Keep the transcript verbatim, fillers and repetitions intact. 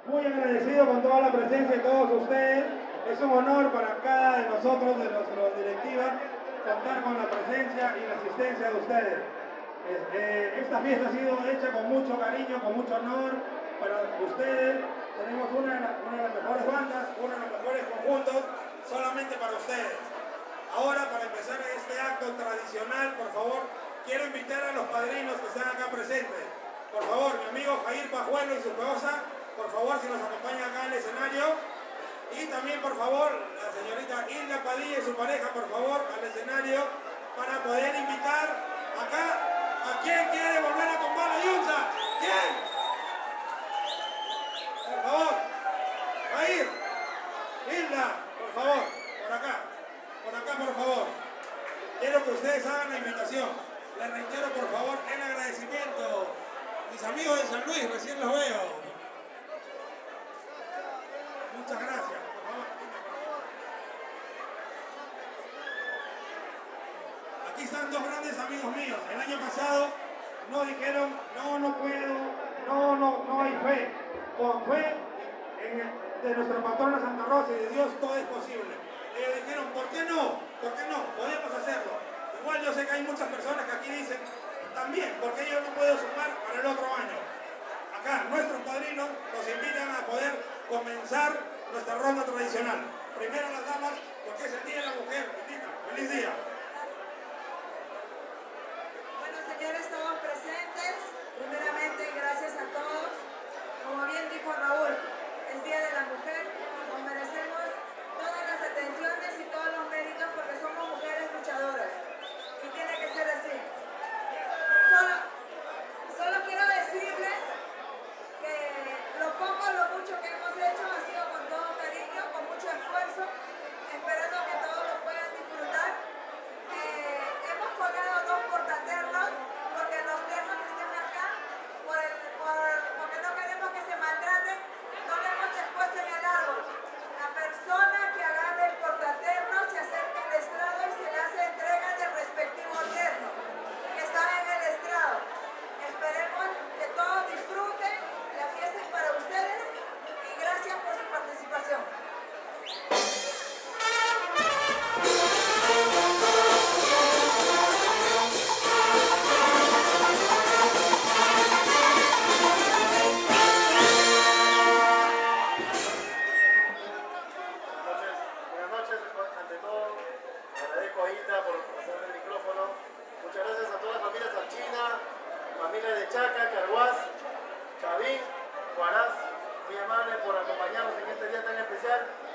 Muy agradecido con toda la presencia de todos ustedes. Es un honor para cada de nosotros, de nuestra directiva, contar con la presencia y la asistencia de ustedes. Eh, esta fiesta ha sido hecha con mucho cariño, con mucho honor para ustedes. Tenemos una de, las, una de las mejores bandas, uno de los mejores conjuntos, solamente para ustedes. Ahora, para empezar este acto tradicional, por favor, quiero invitar a los padrinos que están acá presentes. Por favor, mi amigo Jair Pajuelo y su esposa, por favor, si nos acompaña acá al escenario. Y también, por favor, la señorita Hilda Padilla y su pareja, por favor, al escenario, para poder invitar acá a quien quiere volver a tomar la yunza. ¿Quién? Por favor, Jair, Hilda, por favor, por acá, por acá, por favor. Quiero que ustedes hagan la invitación. Les reitero, por favor, el agradecimiento. Mis amigos de San Luis, recién los veo. Muchas gracias. Por favor. Aquí están dos grandes amigos míos. El año pasado no dijeron, no, no puedo, no, no, no hay fe. Con fe en el, de nuestra patrona Santa Rosa y de Dios todo es posible. Ellos dijeron, ¿por qué no? ¿Por qué no? Podemos hacerlo. Igual yo sé que hay muchas personas que aquí dicen, también, porque yo no puedo sumar para el otro año. Acá, nuestros padrinos nos invitan a poder comenzar nuestra ronda tradicional. Primero las damas, porque es el Día de la Mujer. Bendita, feliz día. Bueno, señores, todos presentes, primeramente, gracias a todos. Como bien dijo Raúl, es Día de la Mujer, nos merecemos todas las atenciones y todos los méritos porque somos mujeres luchadoras. Y tiene que ser así. Solo, solo quiero decirles que lo poco o lo mucho que hemos hecho ha sido con todo cariño, con mucho esfuerzo, esperando que todos lo puedan disfrutar. Eh, hemos colgado dos portaternos porque los ternos que estén acá, por el, por, porque no queremos que se maltraten, no le hemos expuesto en el árbol. La persona que agarre el portaterno se acerca al estrado y se le hace entrega del respectivo terno que está en el estrado. Esperemos que todos disfruten, la fiesta es para ustedes y gracias por su participación. Muchas gracias a toda la familia Sanchina, familia de Chaca, Carhuaz, Chavín, Huaraz, muy amables por acompañarnos en este día tan especial.